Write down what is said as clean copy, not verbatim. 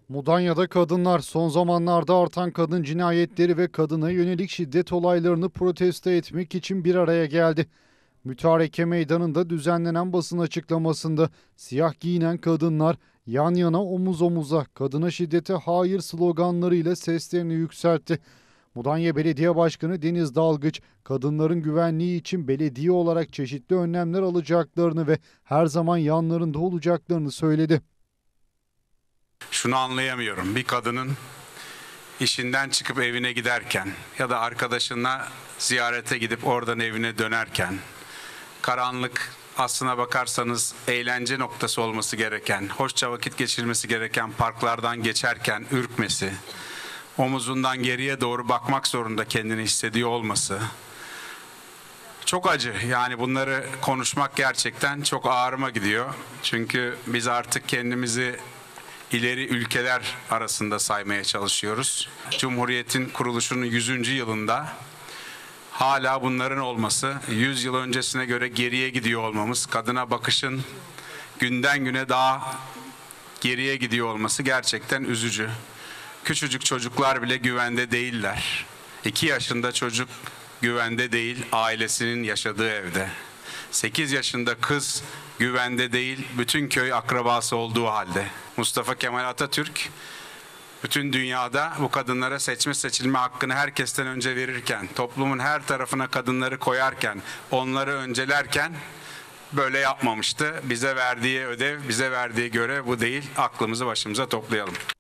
Mudanya'da kadınlar son zamanlarda artan kadın cinayetleri ve kadına yönelik şiddet olaylarını protesto etmek için bir araya geldi. Mütareke Meydanı'nda düzenlenen basın açıklamasında siyah giyinen kadınlar yan yana omuz omuza kadına şiddete hayır sloganlarıyla seslerini yükseltti. Mudanya Belediye Başkanı Deniz Dalgıç, kadınların güvenliği için belediye olarak çeşitli önlemler alacaklarını ve her zaman yanlarında olacaklarını söyledi. Şunu anlayamıyorum. Bir kadının işinden çıkıp evine giderken ya da arkadaşına ziyarete gidip oradan evine dönerken, karanlık, aslına bakarsanız eğlence noktası olması gereken, hoşça vakit geçirmesi gereken parklardan geçerken ürkmesi, omuzundan geriye doğru bakmak zorunda kendini hissediyor olması çok acı. Yani bunları konuşmak gerçekten çok ağrıma gidiyor. Çünkü biz artık kendimizi ileri ülkeler arasında saymaya çalışıyoruz. Cumhuriyetin kuruluşunun 100. yılında hala bunların olması, 100 yıl öncesine göre geriye gidiyor olmamız, kadına bakışın günden güne daha geriye gidiyor olması gerçekten üzücü. Küçücük çocuklar bile güvende değiller. 2 yaşında çocuk güvende değil, ailesinin yaşadığı evde. 8 yaşında kız güvende değil, bütün köy akrabası olduğu halde. Mustafa Kemal Atatürk bütün dünyada bu kadınlara seçme seçilme hakkını herkesten önce verirken, toplumun her tarafına kadınları koyarken, onları öncelerken böyle yapmamıştı. Bize verdiği ödev, bize verdiği görev bu değil. Aklımızı başımıza toplayalım.